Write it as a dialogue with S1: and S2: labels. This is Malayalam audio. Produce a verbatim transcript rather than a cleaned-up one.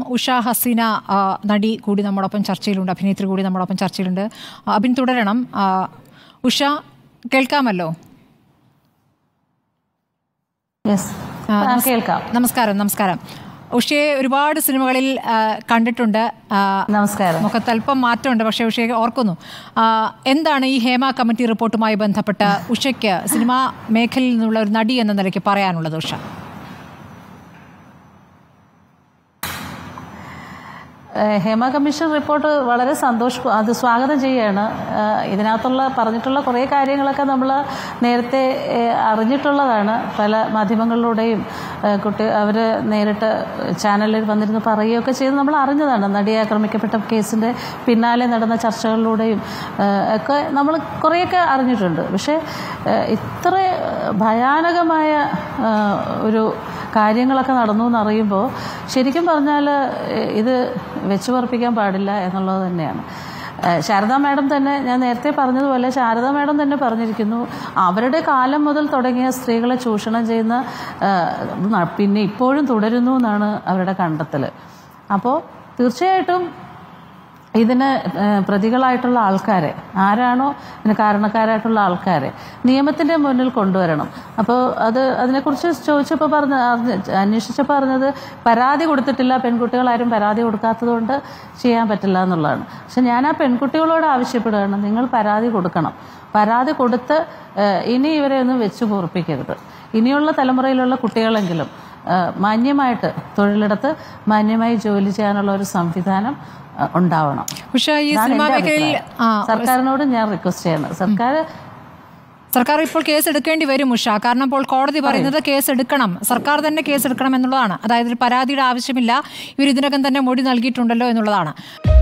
S1: ഉഷ ഹസീന നടി കൂടി നമ്മോടൊപ്പം ചർച്ചയിലുണ്ട്, അഭിനേത്രി കൂടി നമ്മോടൊപ്പം ചർച്ചയിലുണ്ട്. അഭിൻ തുടരണം. ഉഷ, കേൾക്കാമല്ലോ?
S2: കേൾക്കാം.
S1: നമസ്കാരം. നമസ്കാരം ഉഷയെ ഒരുപാട് സിനിമകളിൽ കണ്ടിട്ടുണ്ട്.
S2: നമസ്കാരം.
S1: മുഖത്ത് അല്പം മാറ്റമുണ്ട്, പക്ഷേ ഉഷയെ ഓർക്കുന്നു. എന്താണ് ഈ ഹേമ കമ്മിറ്റി റിപ്പോർട്ടുമായി ബന്ധപ്പെട്ട് ഉഷയ്ക്ക് സിനിമാ മേഖലയിൽ നിന്നുള്ള ഒരു നടി എന്ന നിലയ്ക്ക് പറയാനുള്ളത്? ഉഷ,
S2: ഹേമ കമ്മീഷൻ റിപ്പോർട്ട് വളരെ സന്തോഷം അത് സ്വാഗതം ചെയ്യുകയാണ്. ഇതിനകത്തുള്ള പറഞ്ഞിട്ടുള്ള കുറേ കാര്യങ്ങളൊക്കെ നമ്മൾ നേരത്തെ അറിഞ്ഞിട്ടുള്ളതാണ്. പല മാധ്യമങ്ങളിലൂടെയും കുട്ടി അവർ നേരിട്ട് ചാനലിൽ വന്നിരുന്ന് പറയുകയൊക്കെ ചെയ്ത് നമ്മൾ അറിഞ്ഞതാണ്. നടിയെ ആക്രമിക്കപ്പെട്ട കേസിൻ്റെ പിന്നാലെ നടന്ന ചർച്ചകളിലൂടെയും ഒക്കെ നമ്മൾ കുറേയൊക്കെ അറിഞ്ഞിട്ടുണ്ട്. പക്ഷേ ഇത്ര ഭയാനകമായ ഒരു കാര്യങ്ങളൊക്കെ നടന്നു എന്നറിയുമ്പോൾ ശരിക്കും പറഞ്ഞാൽ ഇത് വെച്ചു പറപ്പിക്കാൻ പാടില്ല എന്നുള്ളത് തന്നെയാണ്. ശാരദാ മാഡം തന്നെ, ഞാൻ നേരത്തെ പറഞ്ഞതുപോലെ ശാരദാ മാഡം തന്നെ പറഞ്ഞിരിക്കുന്നു, അവരുടെ കാലം മുതൽ തുടങ്ങിയ സ്ത്രീകളെ ചൂഷണം ചെയ്യുന്ന പിന്നെ ഇപ്പോഴും തുടരുന്നു എന്നാണ് അവരുടെ കണ്ടെത്തൽ. അപ്പോൾ തീർച്ചയായിട്ടും ഇതിന് പ്രതികളായിട്ടുള്ള ആൾക്കാരെ, ആരാണോ ഇതിന് കാരണക്കാരായിട്ടുള്ള ആൾക്കാരെ നിയമത്തിൻ്റെ മുന്നിൽ കൊണ്ടുവരണം. അപ്പോൾ അത് അതിനെക്കുറിച്ച് ചോദിച്ചപ്പോൾ പറഞ്ഞ അന്വേഷിച്ചപ്പോൾ പറഞ്ഞത് പരാതി കൊടുത്തിട്ടില്ല, പെൺകുട്ടികളാരും പരാതി കൊടുക്കാത്തത് കൊണ്ട് ചെയ്യാൻ പറ്റില്ല എന്നുള്ളതാണ്. പക്ഷെ ഞാൻ ആ പെൺകുട്ടികളോട് ആവശ്യപ്പെടുകയാണ്, നിങ്ങൾ പരാതി കൊടുക്കണം. പരാതി കൊടുത്ത് ഇനി ഇവരെ ഒന്നും വെച്ച് പൊറുപ്പിക്കരുത്. ഇനിയുള്ള തലമുറയിലുള്ള കുട്ടികളെങ്കിലും മാന്യമായിട്ട് തൊഴിലിടത്ത് മാന്യമായി ജോലി ചെയ്യാനുള്ള ഒരു സംവിധാനം ഉണ്ടാവണം. സർക്കാരിനോട് ഞാൻ റിക്വസ്റ്റ് ചെയ്യണം. സർക്കാർ
S1: സർക്കാർ ഇപ്പോൾ കേസ് എടുക്കേണ്ടി വരും ഉഷ. കാരണം ഇപ്പോൾ കോടതി പറയുന്നത് കേസ് എടുക്കണം, സർക്കാർ തന്നെ കേസ് എടുക്കണം എന്നുള്ളതാണ്. അതായത് പരാതിയുടെ ആവശ്യമില്ല, ഇവർ ഇതിനകം തന്നെ മൊഴി നൽകിയിട്ടുണ്ടല്ലോ എന്നുള്ളതാണ്.